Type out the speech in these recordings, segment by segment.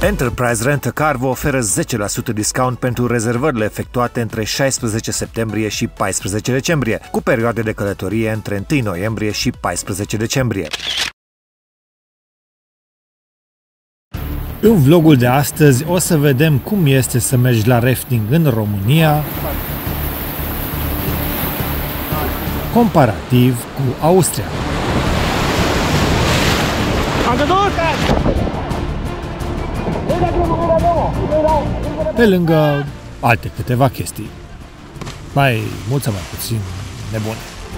Enterprise Rent-A-Car vă oferă 10% discount pentru rezervările efectuate între 16 septembrie și 14 decembrie, cu perioade de călătorie între 1 noiembrie și 14 decembrie. În vlogul de astăzi o să vedem cum este să mergi la rafting în România, comparativ cu Austria. Pe lângă alte câteva chestii, mai mult sau mai puțin nebune.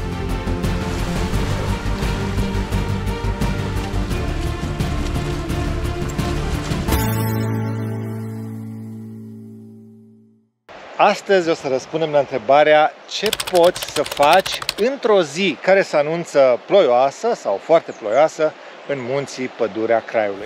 Astăzi o să răspundem la întrebarea ce poți să faci într-o zi care se anunță ploioasă sau foarte ploioasă în munții Pădurea Craiului.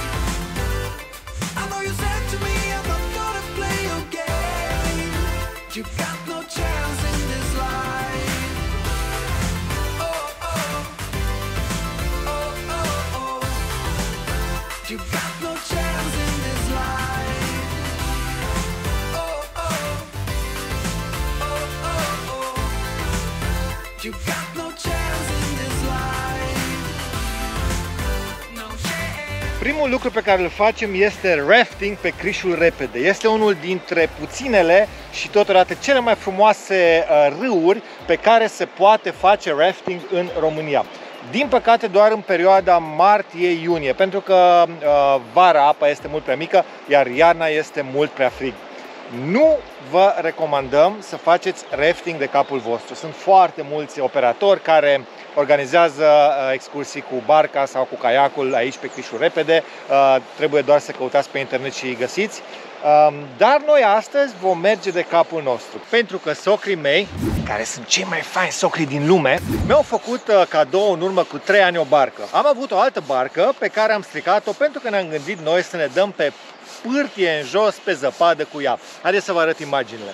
Primul lucru pe care îl facem este rafting pe Crișul Repede. Este unul dintre puținele și totodată cele mai frumoase râuri pe care se poate face rafting în România. Din păcate doar în perioada martie-iunie, pentru că vara apa este mult prea mică, iar iarna este mult prea frig. Nu vă recomandăm să faceți rafting de capul vostru. Sunt foarte mulți operatori care organizează excursii cu barca sau cu caiacul aici pe Crișul Repede. Trebuie doar să căutați pe internet și îi găsiți. Dar noi astăzi vom merge de capul nostru, pentru că socrii mei, care sunt cei mai faini socri din lume, mi-au făcut cadou în urmă cu 3 ani o barcă. Am avut o altă barcă pe care am stricat-o pentru că ne-am gândit noi să ne dăm pe pârtie în jos pe zăpadă cu ea. Haideți să vă arăt imaginile.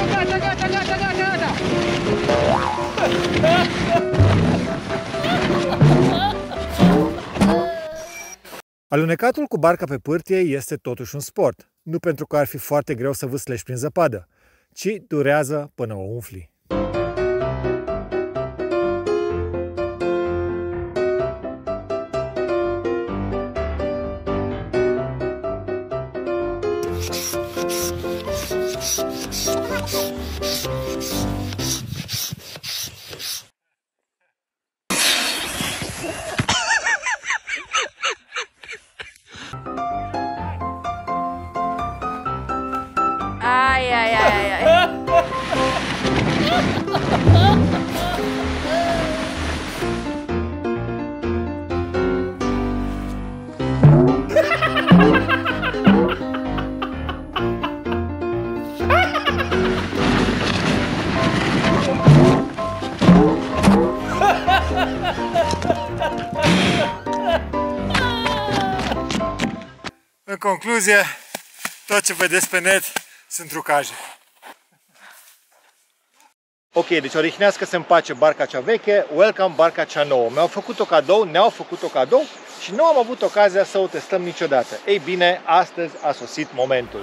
Alunecatul cu barca pe pârtie este totuși un sport. Nu pentru că ar fi foarte greu să vâslești prin zăpadă, ci durează până o umfli. În concluzie, tot ce vedeți pe net sunt trucaje. Ok, deci orihnească să împace barca cea veche, welcome barca cea nouă. Mi-au făcut-o cadou, ne-au făcut-o cadou și nu am avut ocazia să o testăm niciodată. Ei bine, astăzi a sosit momentul.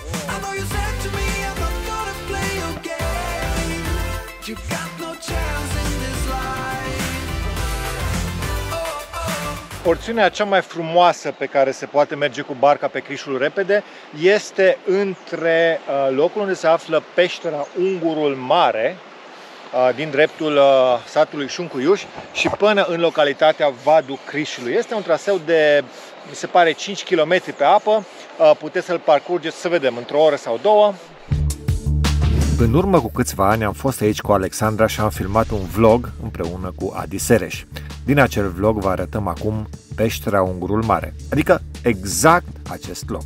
Porțiunea cea mai frumoasă pe care se poate merge cu barca pe Crișul Repede este între locul unde se află peștera Ungurul Mare, din dreptul satului Șuncuiuș, și până în localitatea Vadul Crișului. Este un traseu de, mi se pare, 5 km pe apă. Puteți să-l parcurgeți, să vedem, într-o oră sau două. În urmă cu câțiva ani am fost aici cu Alexandra și am filmat un vlog împreună cu Adi Sereș. Din acel vlog vă arătăm acum peștera Ungurul Mare, adică exact acest loc.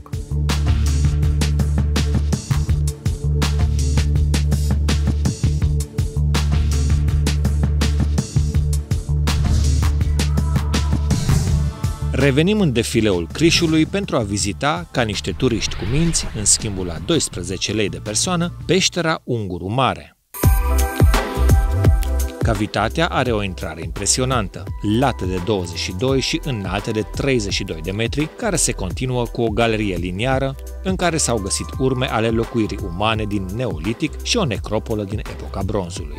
Revenim în defileul Crișului pentru a vizita, ca niște turiști cu minți, în schimbul la 12 lei de persoană, peștera Ungurul Mare. Cavitatea are o intrare impresionantă, lată de 22 și înaltă de 32 de metri, care se continuă cu o galerie liniară în care s-au găsit urme ale locuirii umane din Neolitic și o necropolă din epoca bronzului.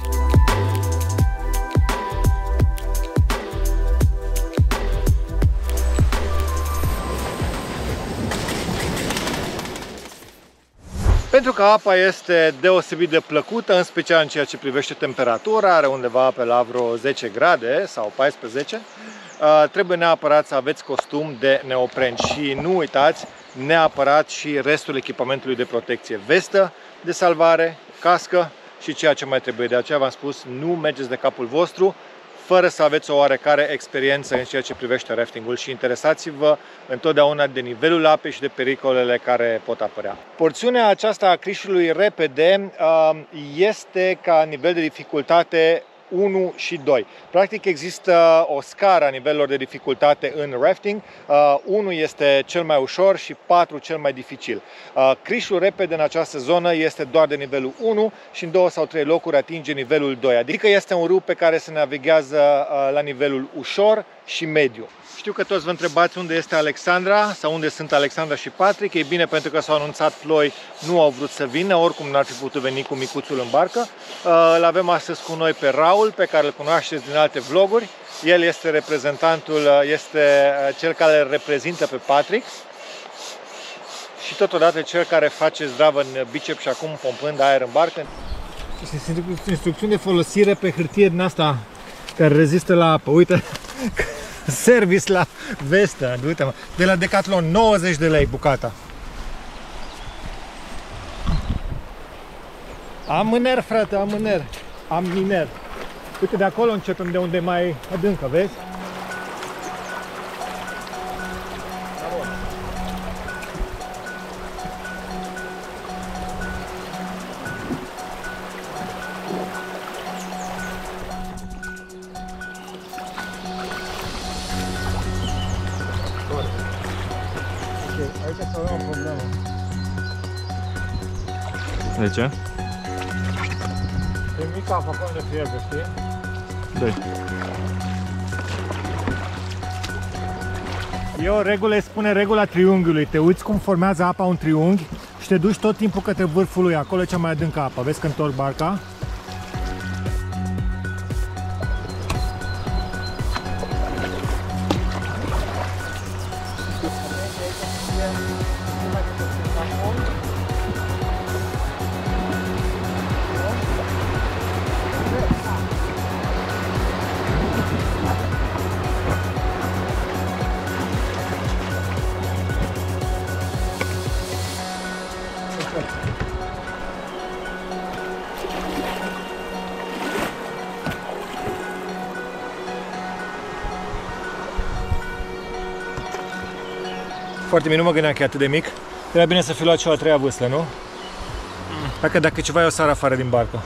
Pentru că apa este deosebit de plăcută, în special în ceea ce privește temperatura, are undeva pe la vreo 10 grade sau 14, trebuie neapărat să aveți costum de neopren și nu uitați neapărat și restul echipamentului de protecție, vestă de salvare, cască și ceea ce mai trebuie. De aceea v-am spus, nu mergeți de capul vostru fără să aveți o oarecare experiență în ceea ce privește raftingul și interesați-vă întotdeauna de nivelul apei și de pericolele care pot apărea. Porțiunea aceasta a Crișului Repede este ca nivel de dificultate 1 și 2. Practic există o scară a nivelurilor de dificultate în rafting. 1 este cel mai ușor și 4 cel mai dificil. Crișul Repede în această zonă este doar de nivelul 1 și în 2 sau 3 locuri atinge nivelul 2. Adică este un râu pe care se navighează la nivelul ușor și mediu. Știu că toți vă întrebați unde este Alexandra sau unde sunt Alexandra și Patrick. Ei bine, pentru că s-au anunțat ploi, nu au vrut să vină, oricum n-ar fi putut veni cu micuțul în barcă. Îl avem astăzi cu noi pe Raul, pe care îl cunoașteți din alte vloguri. El este reprezentantul, este cel care îl reprezintă pe Patrick și totodată cel care face zdravă în bicep și acum pompând aer în barcă. Sunt instrucțiuni de folosire pe hârtie din asta care rezistă la apă. Uite! Service la vestă, uite-mă, de la Decathlon, 90 de lei bucata. Am mâner, frate, am mâner. Am miner. Uite, de acolo începem, de unde e mai adâncă, vezi? Aici să avem o problemă. De ce? E mică apa acolo de fierbe, știi? Doi. E o regulă, spune regula triunghiului. Te uiți cum formează apa un triunghi și te duci tot timpul către vârful lui. Acolo e cea mai adâncă apa. Vezi că întorc barca? Foarte bine, nu mă gândeam că e atât de mic. Era bine să fi luat și o a treia vâslă, nu? Dacă ceva e o sară afară din barcă.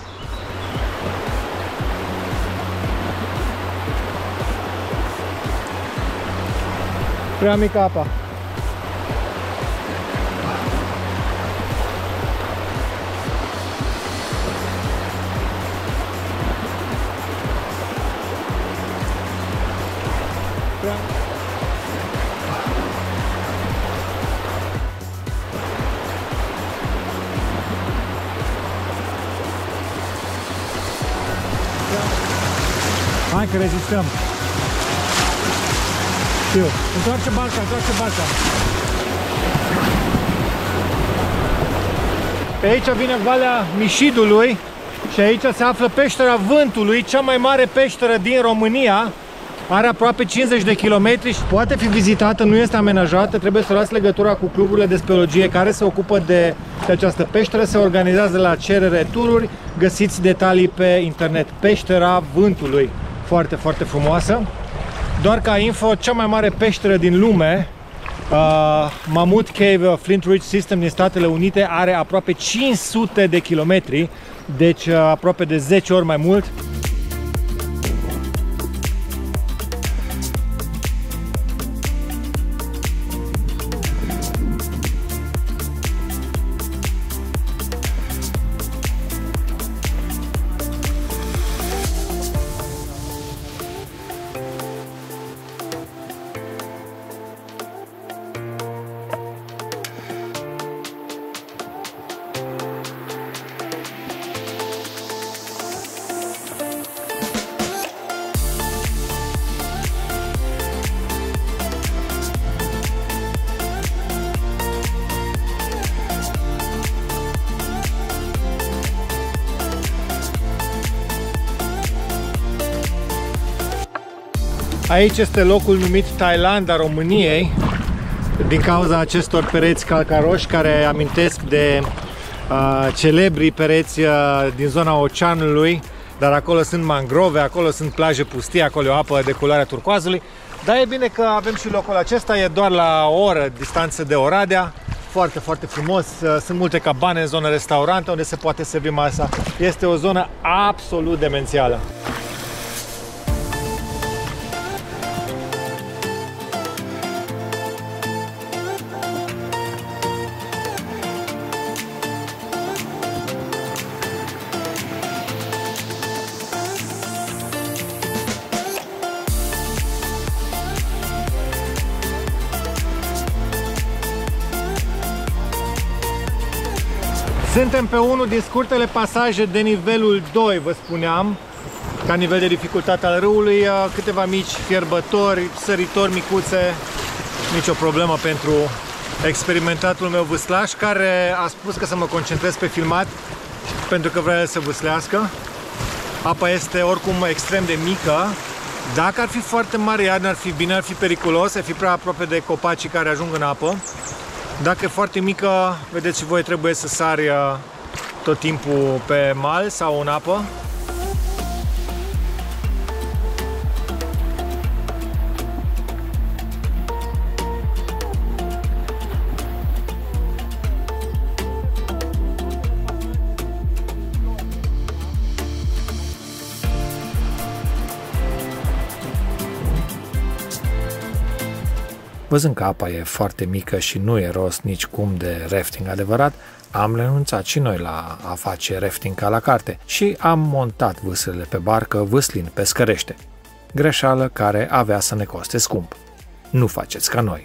Prea mică apa. Hai că rezistăm. Știu. Întoarce barca, întoarce barca. Pe aici vine Valea Mișidului și aici se află peștera Vântului, cea mai mare peșteră din România. Are aproape 50 de kilometri și poate fi vizitată, nu este amenajată. Trebuie să luați legătura cu cluburile de speleologie care se ocupă de această peșteră. Se organizează la cerere tururi. Găsiți detalii pe internet. Peștera Vântului. Foarte, foarte frumoasă. Doar ca info, cea mai mare peșteră din lume, Mammoth Cave Flint Ridge System din Statele Unite, are aproape 500 de kilometri, deci aproape de 10 ori mai mult. Aici este locul numit Thailanda României, din cauza acestor pereți calcaroși care amintesc de celebrii pereți din zona oceanului, dar acolo sunt mangrove, acolo sunt plaje pustii, acolo e o apă de culoarea turcoazului. Dar e bine că avem și locul acesta, e doar la o oră distanță de Oradea. Foarte, foarte frumos, sunt multe cabane în zonă restaurante unde se poate servi masa. Este o zonă absolut demențială. Suntem pe unul din scurtele pasaje de nivelul 2, vă spuneam, ca nivel de dificultate al râului, câteva mici fierbători, săritori micuțe, nicio problemă pentru experimentatul meu vâslaș, care a spus că să mă concentrez pe filmat, pentru că vrea el să vâslească. Apa este oricum extrem de mică, dacă ar fi foarte mare, iar n-ar fi bine, ar fi periculos, ar fi prea aproape de copacii care ajung în apă. Dacă e foarte mică, vedeți și voi, trebuie să sari tot timpul pe mal sau în apă. Văzând că apa e foarte mică și nu e rost nici cum de rafting adevărat, am renunțat și noi la a face rafting ca la carte și am montat vâslele pe barcă vâslind pe scărește. Greșeală care avea să ne coste scump. Nu faceți ca noi.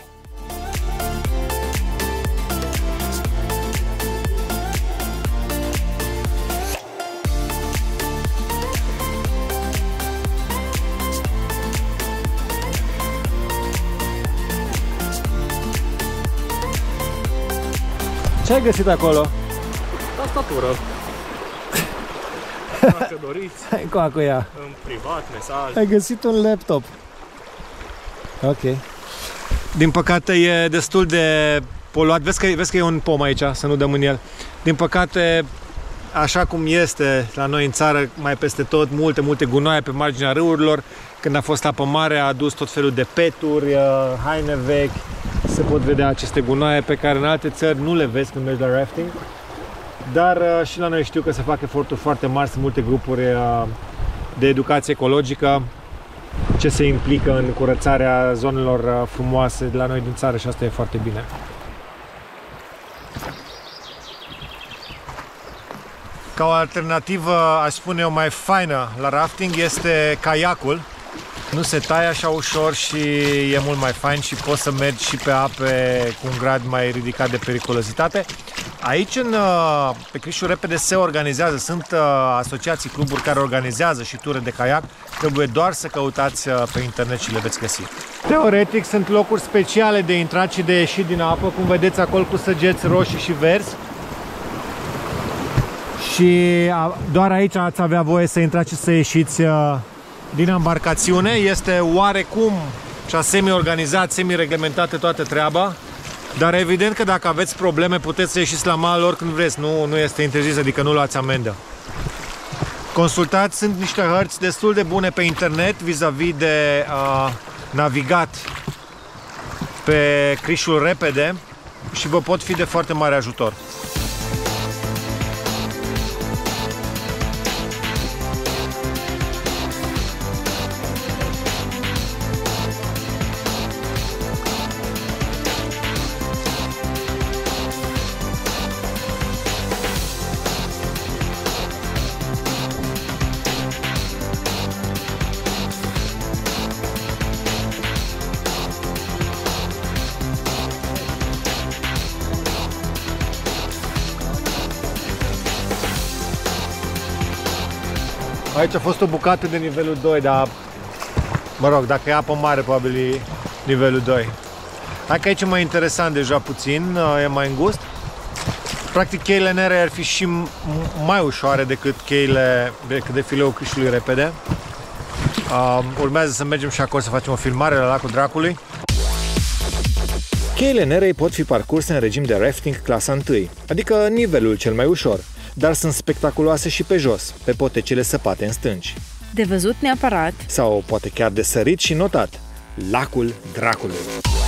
Ce ai găsit acolo? Tastatură. Dacă doriți. Hai cu ea. În privat, mesaj. Ai găsit un laptop. Ok. Din păcate e destul de poluat. Vezi că e un pom aici, să nu dăm în el. Din păcate, așa cum este la noi în țară, mai peste tot, multe gunoaie pe marginea râurilor. Când a fost apă mare, a adus tot felul de peturi, haine vechi. Se pot vedea aceste gunoaie pe care în alte țări nu le vezi când mergi la rafting. Dar și la noi știu că se fac eforturi foarte mari, sunt multe grupuri de educație ecologică ce se implică în curățarea zonelor frumoase de la noi din țară și asta e foarte bine. Ca o alternativă, aș spune eu, mai faină la rafting este caiacul. Nu se taie așa ușor și e mult mai fain și poți să mergi și pe ape cu un grad mai ridicat de periculozitate. Aici, pe Crișul Repede, se organizează, sunt asociații, cluburi care organizează și ture de caiac. Trebuie doar să căutați pe internet și le veți găsi. Teoretic, sunt locuri speciale de intrat și de ieșit din apă, cum vedeți acolo cu săgeți roșii și verzi. Și doar aici ați avea voie să intrați și să ieșiți din embarcațiune. Este oarecum și semi-organizat, semi-reglementate toată treaba, dar evident că dacă aveți probleme puteți să ieșiți la mal oricând vreți, nu este interzis, adică nu luați amendă. Consultați, sunt niște hărți destul de bune pe internet vis-a-vis de navigat pe Crișul Repede și vă pot fi de foarte mare ajutor. Aici a fost o bucată de nivelul 2, dar mă rog, dacă e apă mare, probabil e nivelul 2. Hai că aici e mai interesant deja puțin, e mai îngust. Practic cheile negre ar fi și mai ușoare decât cheile de fileul Crișului Repede. Urmează să mergem și acolo să facem o filmare la Lacul Dracului. Cheile Nerei pot fi parcurse în regim de rafting clasa 1, adică nivelul cel mai ușor, dar sunt spectaculoase și pe jos, pe potecile săpate în stânci. De văzut neapărat. Sau poate chiar de sărit și notat, Lacul Dracului.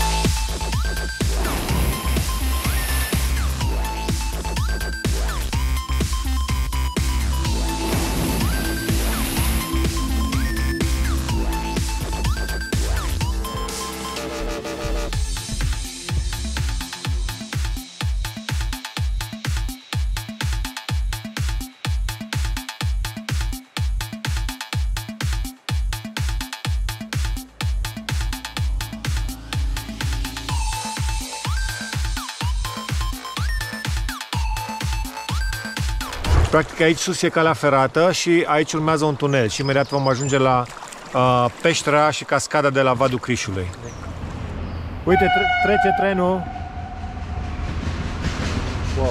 Practic aici sus e calea ferată și aici urmează un tunel și imediat vom ajunge la peștera și cascada de la Vadul Crișului. Uite, trece trenul. Wow.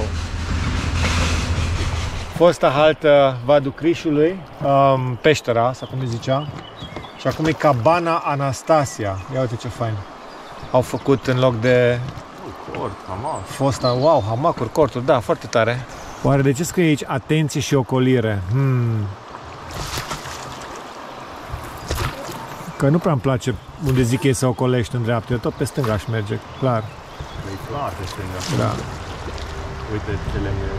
Fosta haltă Vadul Crișului, peștera, sau cum îi zicea. Și acum e Cabana Anastasia. Ia uite ce fain. Au făcut în loc de fosta, wow, hamacuri, corturi, da, foarte tare. Oare de ce scrie aici atenție și ocolire? Că nu prea îmi place unde zic ei să ocolești în dreapta. Eu tot pe stânga aș merge, clar. E clar pe stânga. Da. Uite ce lemne.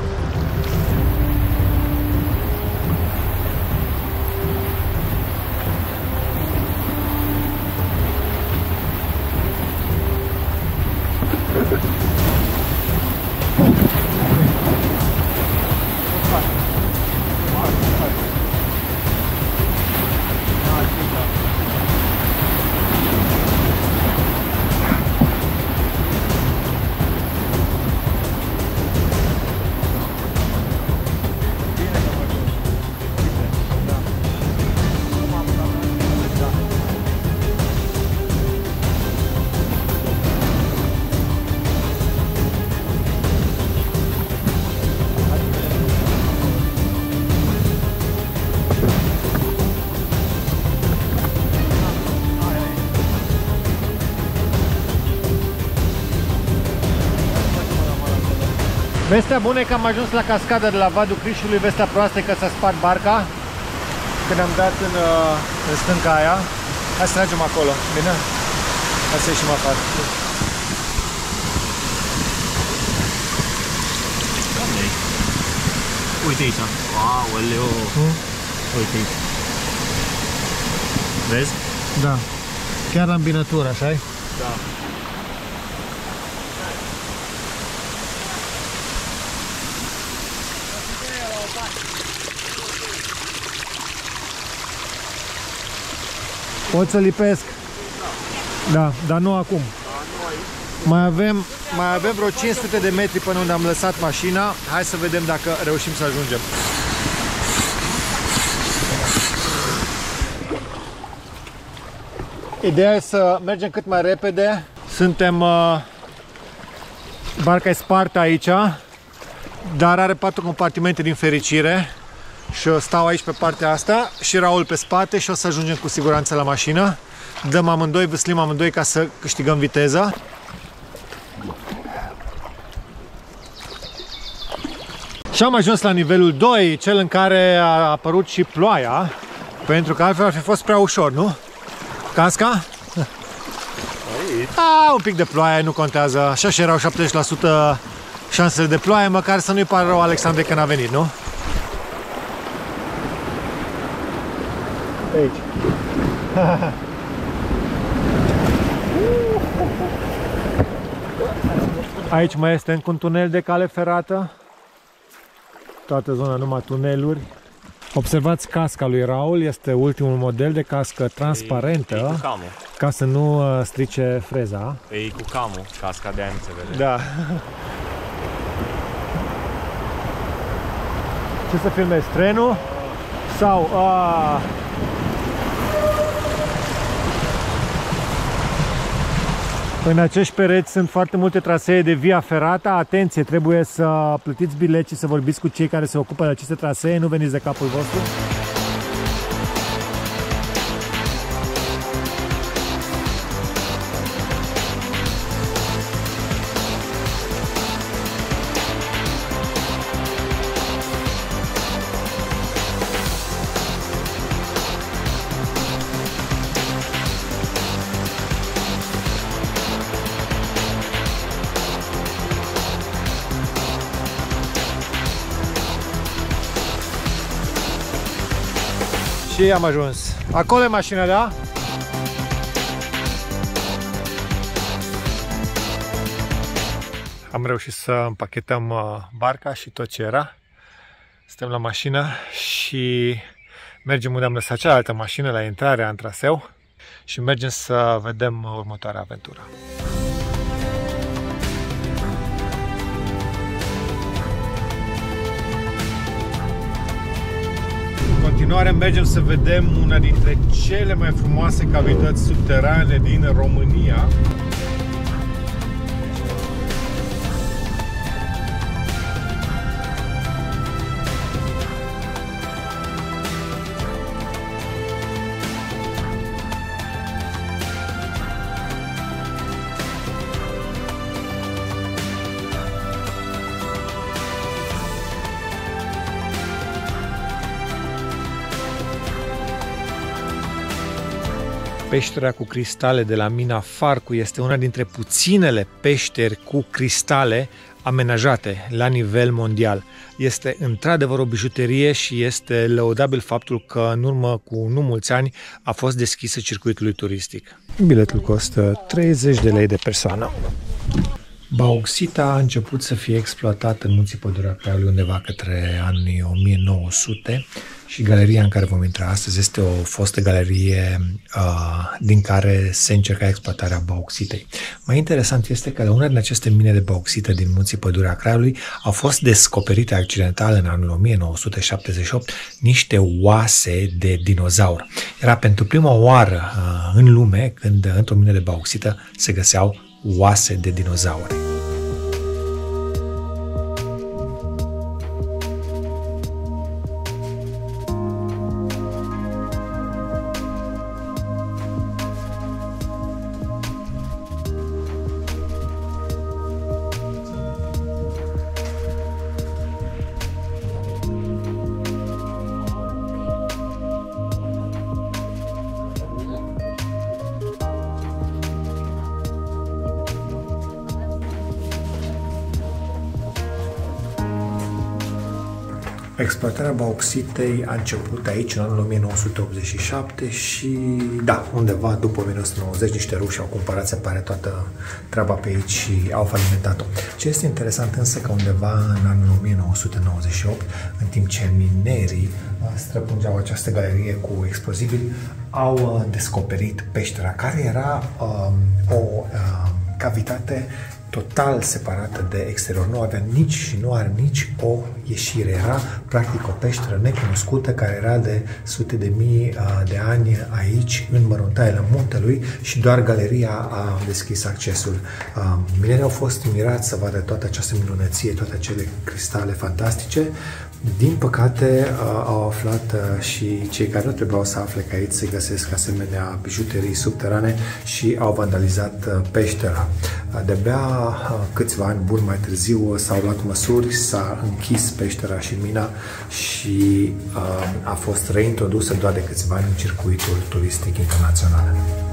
Vestea bună e că am ajuns la cascada de la Vadul Crișului, vestea proastă e că s-a spart barca când am dat în stânca aia. Hai să tragem acolo, bine? Hai să ieșim afară. Uite aici. Aoleu. Uite aici. Vezi? Da. Chiar la îmbinătură, așa-i? Da. Pot să lipesc? Da, dar nu acum. Mai avem vreo 500 de metri până unde am lăsat mașina. Hai să vedem dacă reușim să ajungem. Ideea e să mergem cât mai repede. Suntem... barca e spartă aici, dar are 4 compartimente din fericire. Și eu stau aici pe partea asta și Raul pe spate și o să ajungem cu siguranță la mașină. Dăm amândoi, vâslim amândoi ca să câștigăm viteza. Și am ajuns la nivelul 2, cel în care a apărut și ploaia, pentru că altfel ar fi fost prea ușor, nu? Casca? Un pic de ploaie, nu contează. Așa și erau 70% șansele de ploaie, măcar să nu-i pară rău Alexandre că n-a venit, nu? Aici. Aici mai este încă un tunel de cale ferată. Toată zona numai tuneluri. Observați casca lui Raul, este ultimul model de cască transparentă, e cu camul. Ca să nu strice freza. E cu camul, casca de aia nu se vede. Da. Ce să filmezi? Trenul? Sau... În acești pereți sunt foarte multe trasee de via ferata. Atenție, trebuie să plătiți bilet și să vorbiți cu cei care se ocupă de aceste trasee. Nu veniți de capul vostru. Și am ajuns. Acolo e mașina, da? Am reușit să împachetăm barca și tot ce era. Suntem la mașină și mergem unde am lăsat cealaltă mașină, la intrarea în traseu, și mergem să vedem următoarea aventură. În continuare mergem să vedem una dintre cele mai frumoase cavități subterane din România. Peștera cu cristale de la mina Farcu este una dintre puținele peșteri cu cristale amenajate la nivel mondial. Este într-adevăr o bijuterie și este lăudabil faptul că în urmă cu nu mulți ani a fost deschisă circuitului turistic. Biletul costă 30 de lei de persoană. Bauxita a început să fie exploatată în Munții Pădurea Craiului undeva către anii 1900 și galeria în care vom intra astăzi este o fostă galerie din care se încerca exploatarea bauxitei. Mai interesant este că la una din aceste mine de bauxită din Munții Pădurea Craiului au fost descoperite accidental în anul 1978 niște oase de dinozaur. Era pentru prima oară în lume când într-o mină de bauxită se găseau oase de dinozauri. Exploatarea bauxitei a început aici în anul 1987 și, da, undeva după 1990 niște ruși au cumpărat, se pare, toată treaba pe aici și au falimentat-o. Ce este interesant însă că undeva în anul 1998, în timp ce minerii străpungeau această galerie cu explozibili, au descoperit peștera, care era o cavitate total separată de exterior. Nu avea nici și nu are nici o ieșire. Era practic o peșteră necunoscută care era de sute de mii de ani aici, în măruntaiele muntelui, și doar galeria a deschis accesul. Minerii au fost mirați să vadă toată această minunăție, toate acele cristale fantastice. Din păcate, au aflat și cei care nu trebuiau să afle că aici se găsesc asemenea bijuterii subterane și au vandalizat peștera. De-abia câțiva ani buni mai târziu s-au luat măsuri, s-a închis peștera și mina și a fost reintrodusă doar de câțiva ani în circuitul turistic internațional.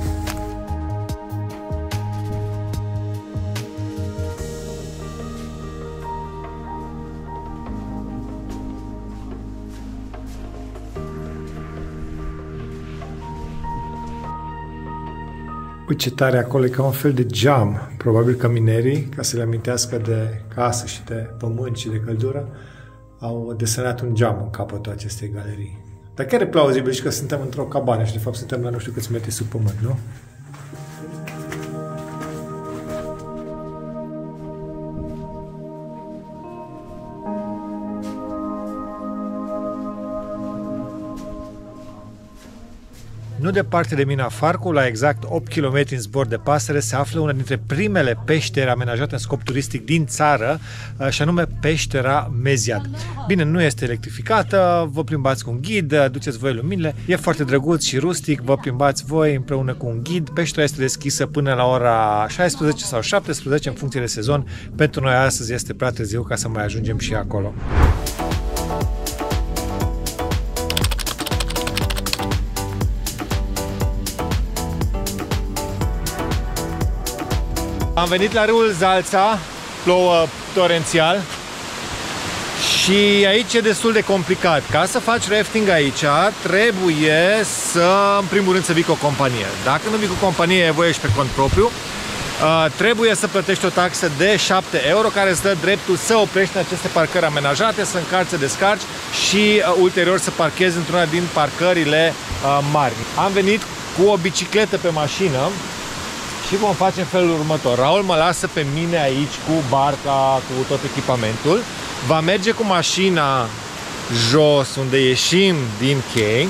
Uite ce tare acolo, e ca un fel de geam. Probabil că minerii, ca să le amintească de casă și de pământ și de căldură, au desenat un geam în capătul acestei galerii. Dar chiar e plauzibil și că suntem într-o cabană și de fapt suntem la nu știu câți metri sub pământ, nu? Nu departe de mina Farcu, la exact 8 km în zbor de pasăre, se află una dintre primele peșteri amenajate în scop turistic din țară, și anume peștera Meziad. Bine, nu este electrificată, vă plimbați cu un ghid, duceți voi luminile, e foarte drăguț și rustic, vă plimbați voi împreună cu un ghid. Peștera este deschisă până la ora 16 sau 17 în funcție de sezon. Pentru noi astăzi este prea târziu ca să mai ajungem și acolo. Am venit la râul Zalța, plouă torențial Și aici e destul de complicat. Ca să faci rafting aici, trebuie să, în primul rând, să vii cu o companie. Dacă nu vii cu o companie, e voie și pe cont propriu. Trebuie să plătești o taxă de 7 euro care îți dă dreptul să oprești în aceste parcări amenajate, să încarci, să descarci și ulterior să parchezi într-una din parcările mari. Am venit cu o bicicletă pe mașină și vom face în felul următor. Raul mă lasă pe mine aici cu barca, cu tot echipamentul. Va merge cu mașina jos unde ieșim din chei.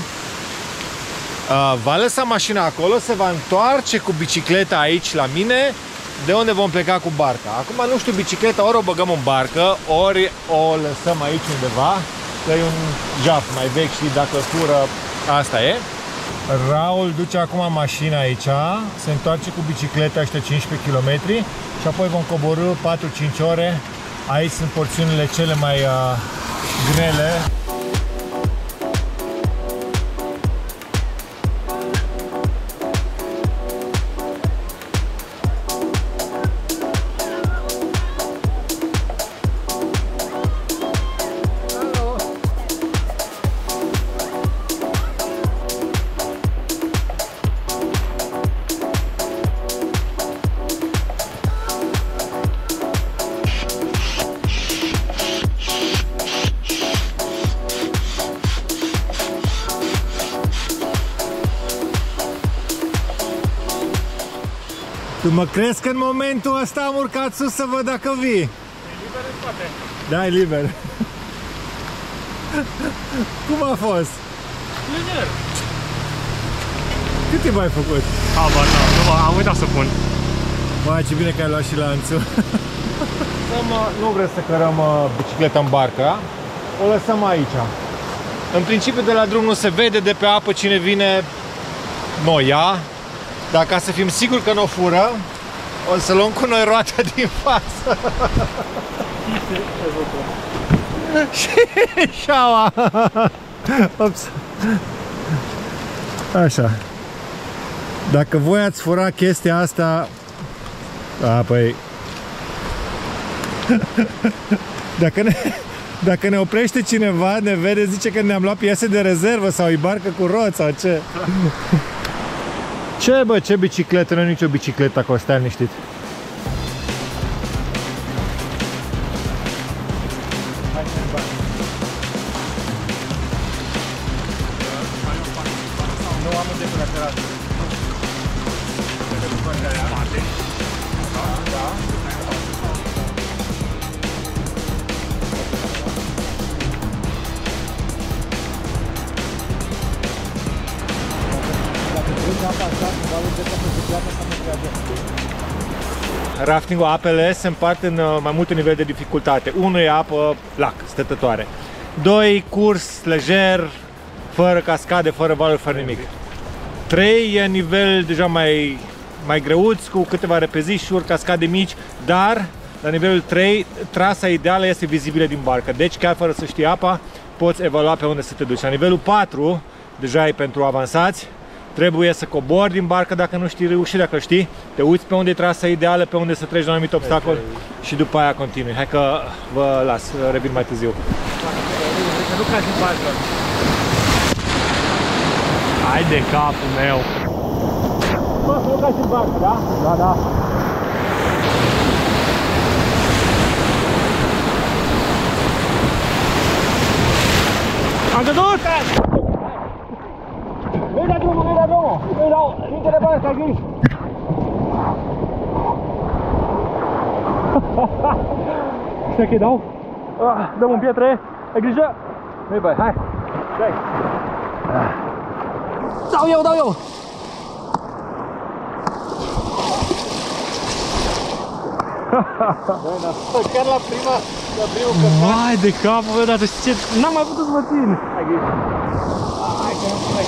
Va lăsa mașina acolo, se va întoarce cu bicicleta aici la mine, de unde vom pleca cu barca. Acum nu știu, bicicleta ori o băgăm în barcă, ori o lăsăm aici undeva, că e un jaf mai vechi și dacă fură, asta e. Raul duce acum mașina aici, se întoarce cu bicicleta ăștia 15 km și apoi vom coborî 4-5 ore. Aici sunt porțiunile cele mai grele. Tu mă crezi că în momentul ăsta am urcat sus să văd dacă vii? E liber în spate. Da, e liber. Cum a fost? Liber. Cât timp ai făcut? Nu, am uitat să pun. Bă, ce bine că ai luat și lanțul. Nu vrem să cărăm bicicleta în barcă. O lăsăm aici. În principiu de la drum nu se vede, de pe apă cine vine nu ia. Dar ca să fim siguri că nu o fură, o să luăm cu noi roata din față. Și șaua. Ops. Așa. Dacă voi ați furat chestia asta, păi dacă ne oprește cineva, ne vede, zice că ne-am luat piese de rezervă sau e barcă cu roți sau ce. Ce, bă, ce bicicletă? Nu e nicio bicicletă acolo, stai liniștit. Nu am un decoraterat. Raftingul apele se împarte în mai multe nivele de dificultate. 1 e apă, lac, stătătoare. 2, curs, lejer, fără cascade, fără valuri, fără nimic. 3 e nivel deja mai greuț, cu câteva repezișuri, cascade mici, dar la nivelul 3 trasa ideală este vizibilă din barcă. Deci chiar fără să știi apa, poți evalua pe unde să te duci. La nivelul 4 deja e pentru avansați. Trebuie să cobori din barcă dacă nu știi râul și dacă știi, te uiți pe unde e trasa ideală, pe unde să treci de un anumit obstacol și după aia continui. Hai că vă las, revin mai târziu. Nu cazi în barcă. Hai de capul meu. Bă, nu cazi în barcă, da? Da, da. Am căzut! Nu-i da drumul, nu-i da drumul! Nu-i dau, nici de barcă, ai grijă! Știi că-i dau? Dăm în pietre, ai grijă! Nu-i băi, hai! Dai! Dau eu! Băi, dar chiar la primul căcat! Vai de capul meu, dar știi ce? N-am mai putut să mă țin! Hai grijă! Hai că nu plec!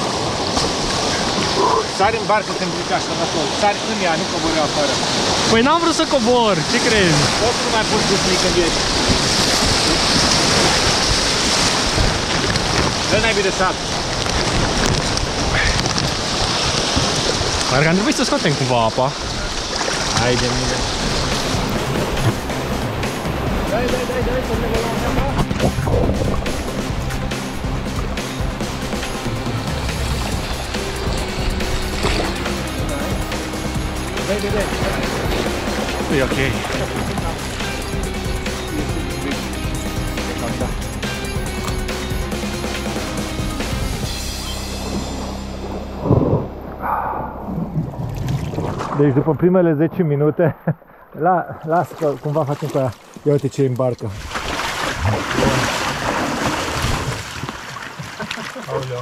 Sari în barcă când ridici așa, nasol. Sari în ea, nu cobori afară. Păi n-am vrut să cobor, ce crezi? Poți să nu mai pui gâsnic când ești. Dă naibii de sat. Parcă am trebuit să scoatem cumva apa. Hai de mine. Dai! E ok. Deci după primele 10 minute, las că cumva facem cu aia. Ia uite ce îmbarcă. Aoleu.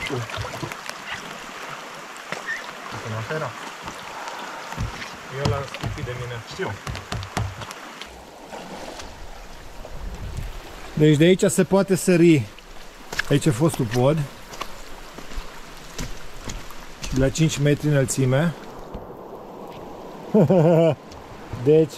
Eu l-am scris de mine. Știu. Deci de aici se poate sări. Aici a fostul pod. De la 5 metri înălțime. Deci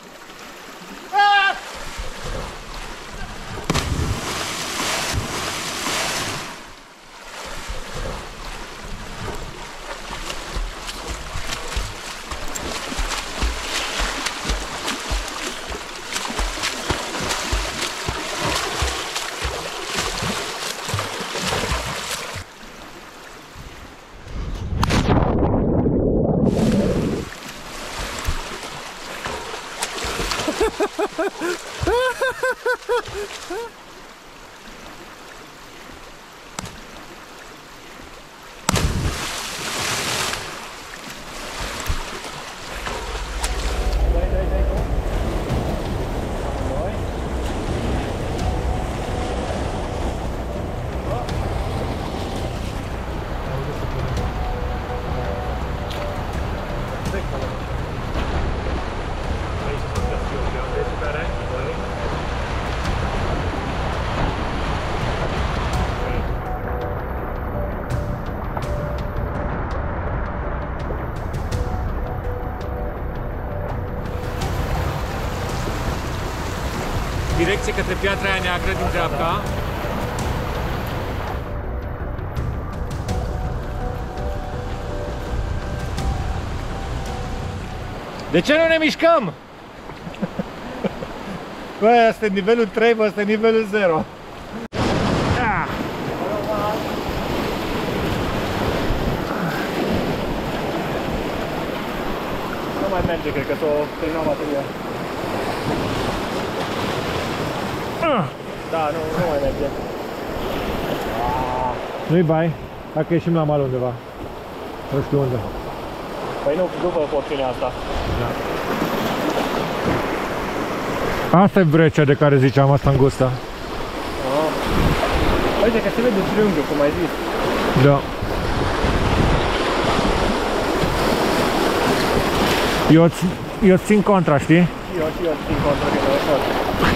direcție către piatra aia neagră din dreapta. de ce nu ne mișcăm? Băi, asta e nivelul 3, bă, asta e nivelul 0. Nu mai merge, cred că s-o terminat bateria. Da, nu mai merge. Nu-i bai, dacă ieșim la mal undeva. Nu știu unde. Păi nu, după porțiunea asta. Da. Asta e brecea de care ziceam, asta îngustă. Uite că se vede triunghiul, cum ai zis. Da. Eu țin contra, știi? Eu țin contra că e ușor.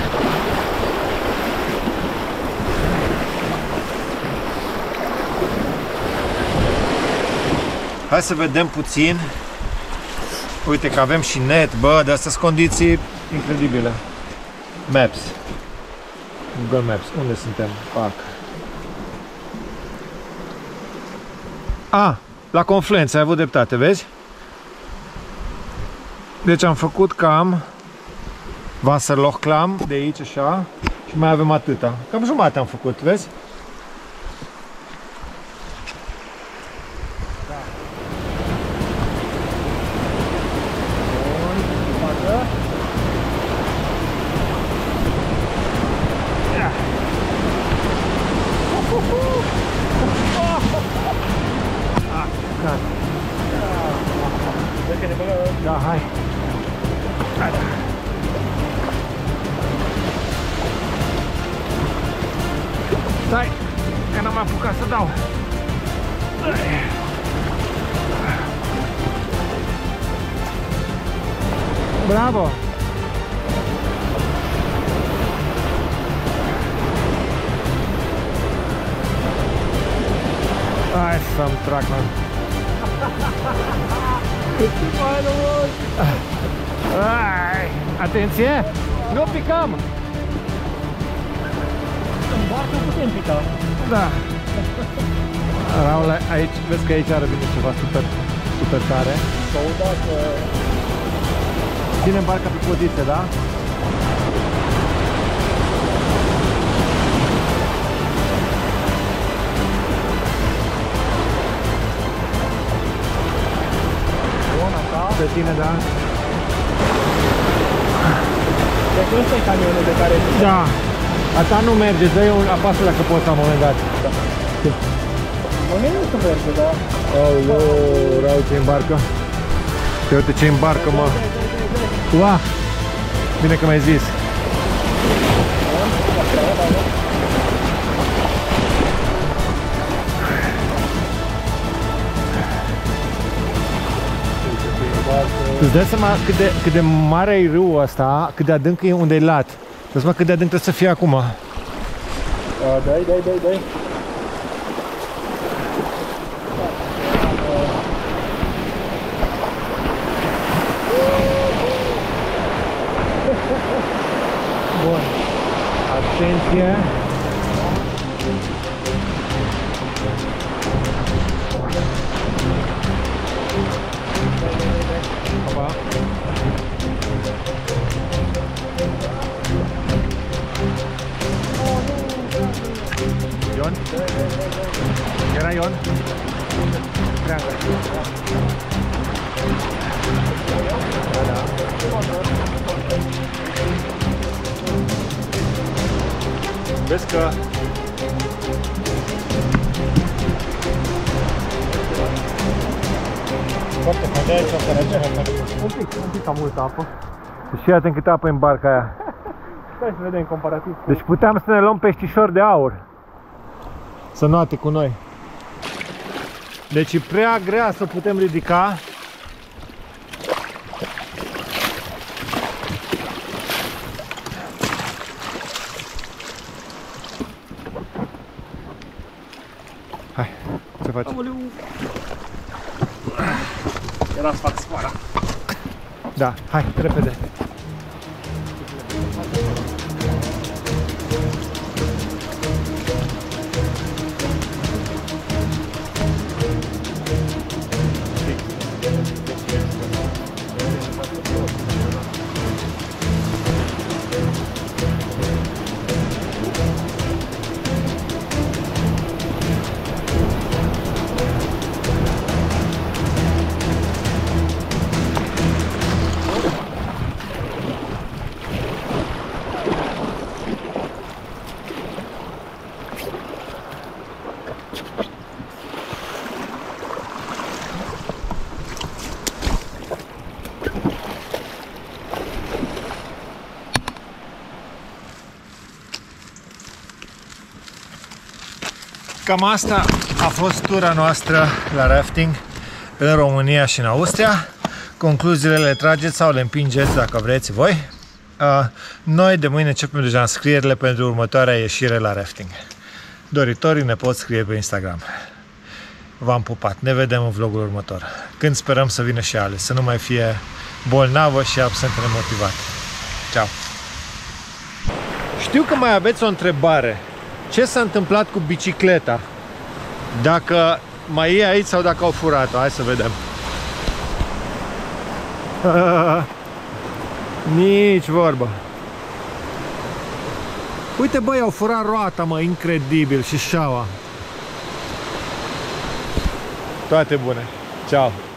Hai să vedem puțin. Uite că avem și net, bă, de astea sunt condiții incredibile. Maps. Google Maps. Unde suntem? Pac. La Confluență, ai avut dreptate, vezi? Deci am făcut cam Wasserlochklam de aici așa și mai avem atâta. Cam jumate am făcut, vezi? Da, hai. Stai, că n-am apucat să dau. Bravo! Hai să-mi trag, man. Atenție! Nu picăm! În barcă putem pica. Da. Raul, aici, vezi că aici are vine ceva super tare. Căutați... Ținem barca pe poziție, da? pe tine, da? Deci ăsta e camionul de care... Da. A ta nu merge, dă-i un apasă dacă poți la un moment dat. Mă mine nu se merge, da. Aoleu, rău ce îmbarcă. Te uite ce îmbarcă, mă. Ua! Bine că mi-ai zis. Îți dai seama cât de mare e râul ăsta, cât de adânc e unde e lat. Îți dai seama cât de adânc trebuie să fie acum. Dai. Bun. Atenție. Opa. Ion? Era Ion? Treangă. Vezi că foarte fain, aici o să Un pic cam multă apă. și atent cât apă în barca aia. Stai să vedem comparativ cu... Deci puteam să ne luăm peștișori de aur să noate cu noi. Deci e prea grea să putem ridica. Hai, ce faci? Era să fac sfoara. Da, hai, repede. Cam asta a fost tura noastră la rafting în România și în Austria. Concluziile le trageți sau le împingeți dacă vreți voi. Noi de mâine începem deja înscrierile pentru următoarea ieșire la rafting. Doritorii ne pot scrie pe Instagram. V-am pupat, ne vedem în vlogul următor, când sperăm să vină și Ale, să nu mai fie bolnavă și absentă nemotivat. Ceau! Știu că mai aveți o întrebare. Ce s-a întâmplat cu bicicleta? Dacă mai e aici sau dacă au furat-o? Hai să vedem. Nici vorbă. Uite, băi, au furat roata, mă, incredibil, și șaua. Toate bune. Ceau.